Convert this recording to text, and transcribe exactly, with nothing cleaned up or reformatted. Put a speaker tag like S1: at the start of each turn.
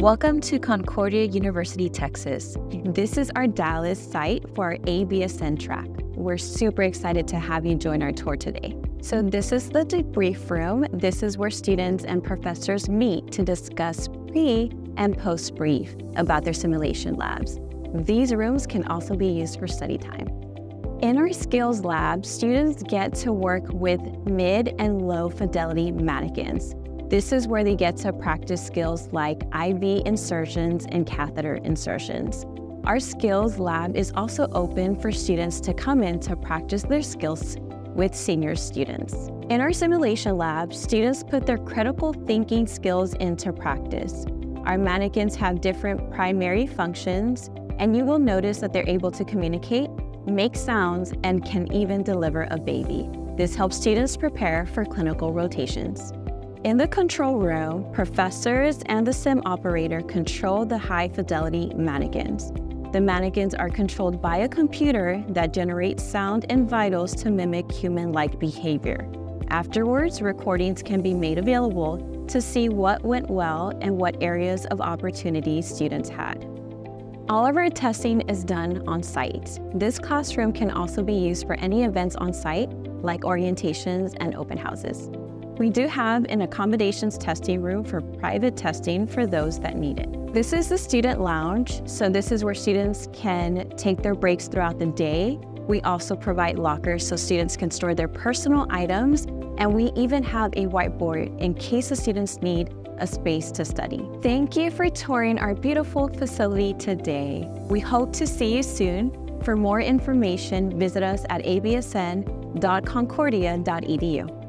S1: Welcome to Concordia University, Texas. This is our Dallas site for our A B S N track. We're super excited to have you join our tour today. So this is the debrief room. This is where students and professors meet to discuss pre and post brief about their simulation labs. These rooms can also be used for study time. In our skills lab, students get to work with mid and low fidelity manikins. This is where they get to practice skills like I V insertions and catheter insertions. Our skills lab is also open for students to come in to practice their skills with senior students. In our simulation lab, students put their critical thinking skills into practice. Our manikins have different primary functions, and you will notice that they're able to communicate, make sounds, and can even deliver a baby. This helps students prepare for clinical rotations. In the control room, professors and the sim operator control the high-fidelity manikins. The manikins are controlled by a computer that generates sound and vitals to mimic human-like behavior. Afterwards, recordings can be made available to see what went well and what areas of opportunity students had. All of our testing is done on site. This classroom can also be used for any events on site, like orientations and open houses. We do have an accommodations testing room for private testing for those that need it. This is the student lounge, so this is where students can take their breaks throughout the day. We also provide lockers so students can store their personal items, and we even have a whiteboard in case the students need a space to study. Thank you for touring our beautiful facility today. We hope to see you soon. For more information, visit us at a b s n dot concordia dot e d u.